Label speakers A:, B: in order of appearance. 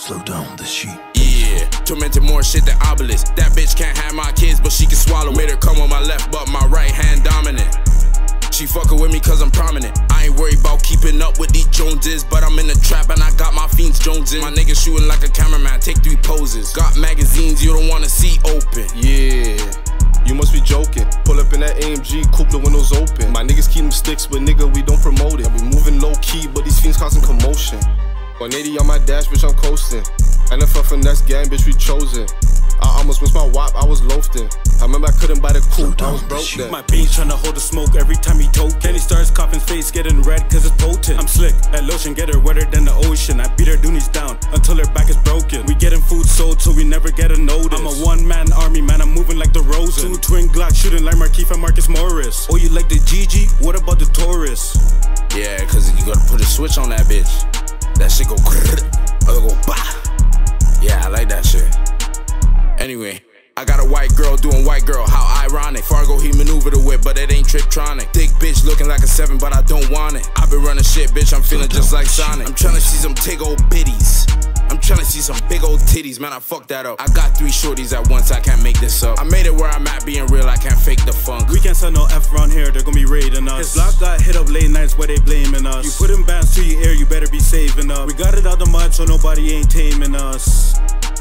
A: slow down the sheet.
B: Yeah, tormented more shit than Obelisk. That bitch can't have my kids, but she can swallow. Made her come on my left, but my right hand dominant. She fucking with me cause I'm prominent. I ain't worried about keeping up with these Joneses, but I'm in the trap and I got my fiends Jonesin'. My nigga shooting like a cameraman, take 3 poses. Got magazines you don't wanna see open.
C: Yeah, you must be joking. Pull up in that AMG, coupe the windows open. My niggas keep them sticks, but nigga, we don't promote it. We moving low key, but these fiends causing commotion. 180 on my dash, bitch, I'm coasting. And if I finesse gang, bitch, we chosen. I almost missed my wop, I was loafing. I remember I couldn't buy the coupe, I was broke then.
D: My beans tryna hold the smoke every time he toke. Kenny starts coughing, face getting red cause it's potent. I'm slick, at lotion, get her wetter than the ocean. I beat her doonies down until her back is broken. We getting food sold so we never get a notice. I'm a one-man army, man, I'm moving like the Rosen. 2 twin Glocks shooting like Marquise and Marcus Morris. Oh, you like the GG? What about the Taurus?
B: Yeah, cause you gotta put a switch on that bitch. That shit go grrr, or go bah. Yeah, I like that shit. Anyway, I got a white girl doing white girl, how ironic. Fargo, he maneuvered the whip, but it ain't Triptronic. Thick bitch looking like a 7, but I don't want it. I been running shit, bitch, I'm feeling just like Sonic. I'm tryna see some big old biddies. I'm tryna see some big old titties, man, I fucked that up. I got 3 shorties at once, I can't make this up. I made it where I'm at, being real, I can't fake the funk.
D: We can't sell no F around here, they're gonna be raiding us. His block got hit up late nights where they blaming us. You put in bands to your ear, you better be saving up. We got it out the mud, so nobody ain't taming us.